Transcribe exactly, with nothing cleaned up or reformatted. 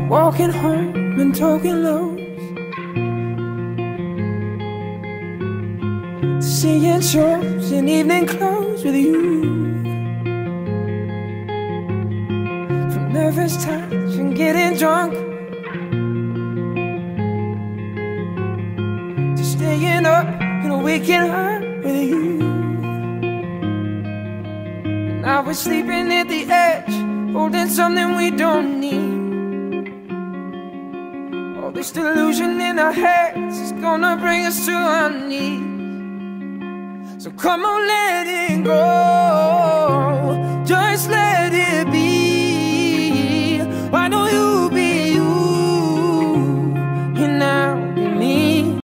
walking home and talking lows, seeing shows in evening clothes with you. From nervous touch and getting drunk to staying up and waking up with you. And now we're sleeping at the edge, holding something we don't need. All this delusion in our heads is gonna bring us to our knees. So come on, let it go.